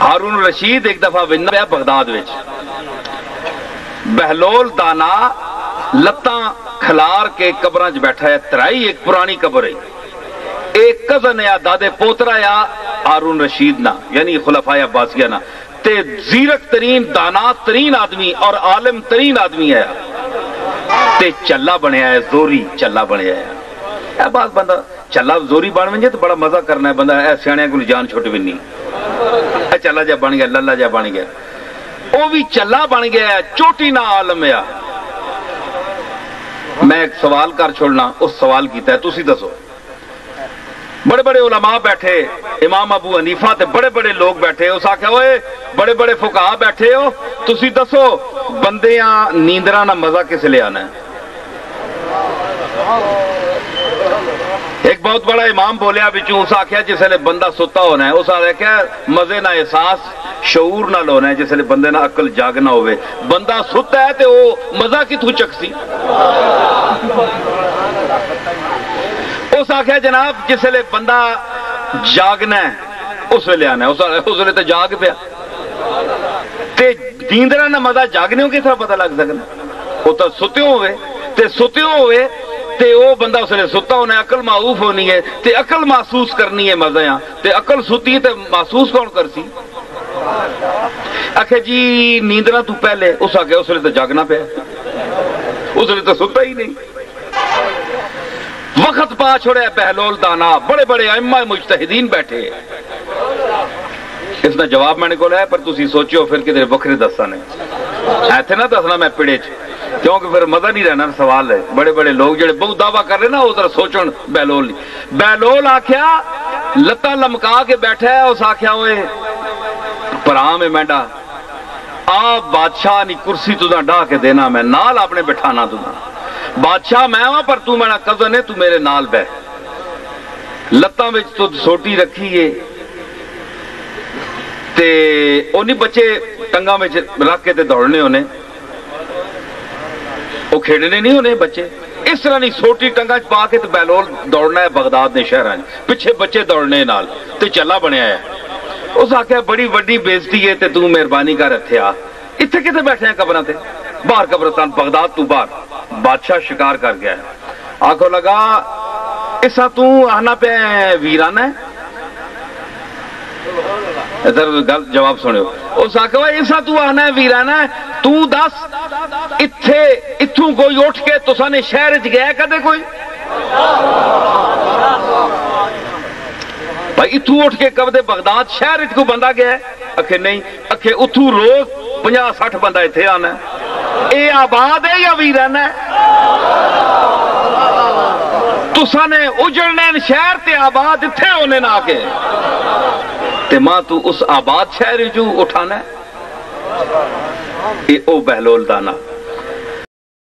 ہارون رشید ایک دفعہ ویندا پیا بغداد وچ، بہلول دانا لتاں کھلار کے قبراں چ بیٹھا ہے، ترائی ایک پرانی قبر ہے، ایک کزن یا دادے پوترا یا ہارون رشید نا یعنی خلفاء عباسیہ نا، تے زیرک ترین دانا ترین آدمی اور عالم ترین آدمی ہے، تے چلا بنیا ہے، زوری چلا بنیا ہے۔ اے بات بندہ چلا زوری بن ونجے تو بڑا مزہ کرنا ہے، بندہ اے سیانے کو جان چھٹ بھی نہیں، اے چلا جا بن گیا، للا جا بن گیا، وہ بھی چلا بن گیا ہے، چوٹی نہ عالم ہے۔ میں ایک سوال کر چھوڑنا، اس سوال کیتا ہے تسی دسو، بڑے بڑے علماء بیٹھے، امام ابو حنیفہ تے بڑے بڑے لوگ بیٹھے، اس آکھیا ہوئے بڑے بڑے فقہاء بیٹھے ہو، تسی دسو بندیاں نیندرہ نہ مزہ کس لے آنا ہے؟ ایک بہت بڑا امام بولیا بچوں، اس آکھیا جس لئے بندہ ستا ہونا ہے، اس آکھیا مزے نہ احساس شعور نہ لونا ہے، جس لئے بندے نہ عقل جاگنا ہوئے، بندہ ستا ہے تے وہ مزہ کی تو چکسی۔ اس آکھیا جناب جس لئے بندہ جاگنا ہے اس لئے آنا ہے، اس لئے تو جاگ پیا، تے نیندرہ نہ مزہ جاگنے ہو کس طرح پتہ لگ سکنا، وہ تو ستیوں ہوئے، تے ستیوں ہوئے تے وہ بندہ اس نے ستا ہونا ہے، عقل معروف ہونی ہے، تے عقل محسوس کرنی ہے مزیاں، تے عقل ستی تے محسوس کون کرسی؟ آکھے جی نیندرہ تو پہلے، اس آکھے اس نے تو جاگنا پہ، اس نے تو ستا ہی نہیں۔ وقت پا چھوڑے بہلول دانا، بڑے بڑے ائمہ مجتہدین بیٹھے، اس نے جواب میں نے کو لیا، پر تسی سوچو پھر کدھر وکھرے دسا نے ایتھے نہ دسنا میں پڑے چ، کیونکہ پھر مزہ نہیں رہنا، سوال ہے۔ بڑے بڑے لوگ جڑے بہت دعویٰ کر رہے نا وہ ذرا سوچن، بہلول نہیں، بہلول آکھیا لتاں لمکا کے بیٹھا ہے، اس آکھیا ہوئے پرام میں مینڈا آ بادشاہ نی کرسی تو ڈا کے دینا، میں نال اپنے بٹھانا تو بادشاہ میں ہاں پر تو میرا کزن ہے، تو میرے نال بہ، لتاں وچ تو سوٹی رکھی ہے تے انہی بچے ٹنگاں وچ رکھ کے تے دوڑنے ہونے، وہ کھیڑنے نہیں ہونے بچے، اس طرح نہیں سوٹی ٹنگا چ پا کے تے بہلول دوڑنا ہے بغداد نے شہراں پیچھے بچے دوڑنے نال تے چلا بنیا ہے۔ اس آکھیا بڑی وڈی بےزتی ہے تے تو مہربانی کر اتھے آ، اتھے کتے بیٹھے ہیں قبراں تے، باہر قبرستان بغداد تو باہر، بادشاہ شکار کر گیا ہے۔ آنکھوں لگا اسا تو آنا پہ ویران ہے، ادھر گل جواب سنو، اس آکھو اسا تو آنا ہے ویران ہے، تو دس اتھے اتھوں کوئی اٹھ کے تساں نے شہر چ گیا کدے کوئی؟ بھائی اتھوں اٹھ کے کبدے بغداد شہر چ کو بندہ گیا ہے؟ اکھے نہیں، اکھے اتھوں روز 50-60 بندہ اتھے آنا ہے، اے آباد ہے یا ویران ہے؟ تساں نے اجڑنے شہر تے آباد اتھے ہونے نہ آکے تے ماں تو اس آباد شہر جو اٹھانا ہے، اے او بہلول دانا